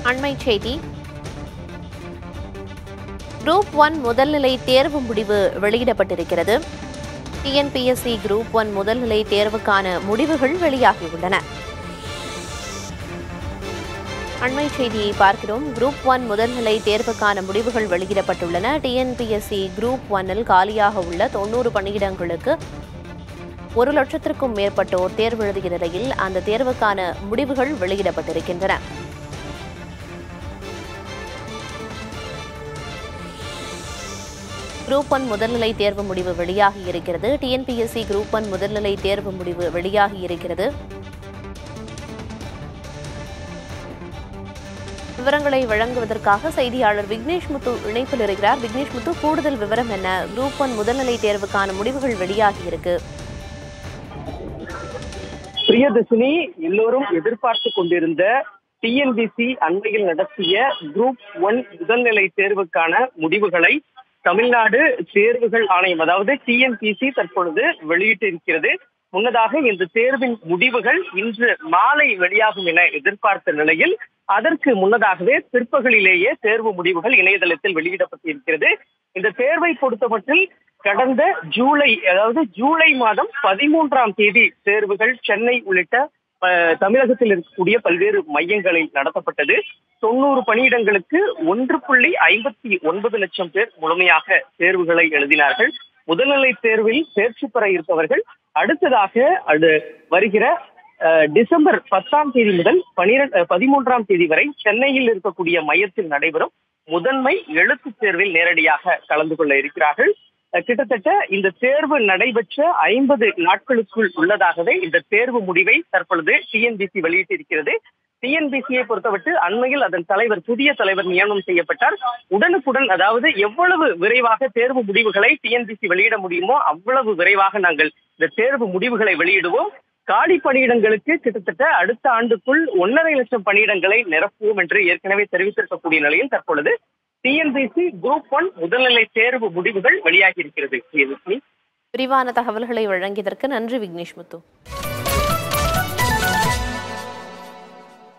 அண்மை செய்தி. குரூப் 1 முதல்நிலை தேர்வு முடிவு வெளியிடப்பட்டிருக்கிறது. டிஎன்பிஎஸ்சி குரூப் 1 முதல்நிலை தேர்வுக்கான முடிவுகள் வெளியாகியுள்ளன. அண்மை செய்தியை பார்க்கிறோம். குரூப் 1 முதல்நிலை தேர்வுக்கான முடிவுகள் வெளியிடப்பட்டுள்ளன. டிஎன்பிஎஸ்சி குரூப் 1 காலியாக உள்ள 90 பணியிடங்களுக்கு 1,00,000க்கும் மேற்பட்டோர் தேர்வு எழுதிய நிலையில் அந்த தேர்வுக்கான முடிவுகள் வெளியிடப்பட்டிருக்கின்றன. குரூப் 1 முதல்நிலை தேர்வு முடிவு வெளியாகியிருக்கிறது. டிஎன்பிஎஸ்சி குரூப் 1 முதல்நிலை தேர்வு முடிவு வெளியாகியிருக்கிறது. விவரங்களை வழங்குவதற்காக செய்தியாளர் விக்னேஷ் முத்து இணைப்பில் இருக்கிறார். விக்னேஷ் முத்து, கூடுதல் விவரம் என்ன? குரூப் 1 முதல்நிலை தேர்வுக்கான முடிவுகள் வெளியாகியிருக்கு. பிரியதர்ஷினி, எல்லோரும் எதிர்பார்த்து கொண்டிருந்த டிஎன்பிஎஸ்சி அண்மையில் நடத்திய குரூப் 1 முதல்நிலை தேர்வுக்கான முடிவுகளை தமிழ்நாடு தேர்வுகள் ஆணையம், அதாவது டிஎன்பிஎஸ்சி தற்பொழுது வெளியிட்டிருக்கிறது. முன்னதாக இந்த தேர்வின் முடிவுகள் இன்று மாலை வெளியாகும் என எதிர்பார்த்த நிலையில் அதற்கு முன்னதாகவே பிற்பகலிலேயே தேர்வு முடிவுகள் இணையதளத்தில் வெளியிடப்பட்டிருக்கிறது. இந்த தேர்வை பொறுத்தமட்டில் கடந்த ஜூலை மாதம் 13ஆம் தேதி தேர்வுகள் சென்னை உள்ளிட்ட தமிழகத்தில் இருக்கக்கூடிய பல்வேறு மையங்களில் நடத்தப்பட்டது. 90 பணியிடங்களுக்கு 1.59 லட்சம் பேர் முழுமையாக தேர்வுகளை எழுதினார்கள். முதல்நிலை தேர்வில் தேர்ச்சி பெற இருப்பவர்கள் அடுத்ததாக வருகிற டிசம்பர் 10ஆம் தேதி முதல் 13ஆம் தேதி வரை சென்னையில் இருக்கக்கூடிய மையத்தில் நடைபெறும் முதன்மை எழுத்துத் தேர்வில் நேரடியாக கலந்து கொள்ள இருக்கிறார்கள். கிட்டத்தட்ட இந்த தேர்வு நடைபெற்ற 50 நாட்களுக்குள் உள்ளதாகவே இந்த தேர்வு முடிவை தற்பொழுது டிஎன்பிஎஸ்சி வெளியிட்டிருக்கிறது. டிஎன்பிஎஸ்சியை பொறுத்தவரை அண்மையில் அதன் புதிய தலைவர் நியமனம் செய்யப்பட்டார். உடனுக்குடன், அதாவது எவ்வளவு விரைவாக தேர்வு முடிவுகளை டிஎன்பிஎஸ்சி வெளியிட முடியுமோ அவ்வளவு விரைவாக நாங்கள் இந்த தேர்வு முடிவுகளை வெளியிடுவோம். காலி பணியிடங்களுக்கு கிட்டத்தட்ட அடுத்த ஆண்டுக்குள் 1.5 லட்சம் பணியிடங்களை நிரப்புவோம் என்று ஏற்கனவே தெரிவித்திருக்கக்கூடிய நிலையில் தற்பொழுது டிஎன்பிஎஸ்சி குரூப் 1 முதல்நிலை தேர்வு முடிவுகள் வெளியாகி இருக்கிறது. விரிவான தகவல்களை வழங்கியதற்கு நன்றி விக்னேஷ் முத்து.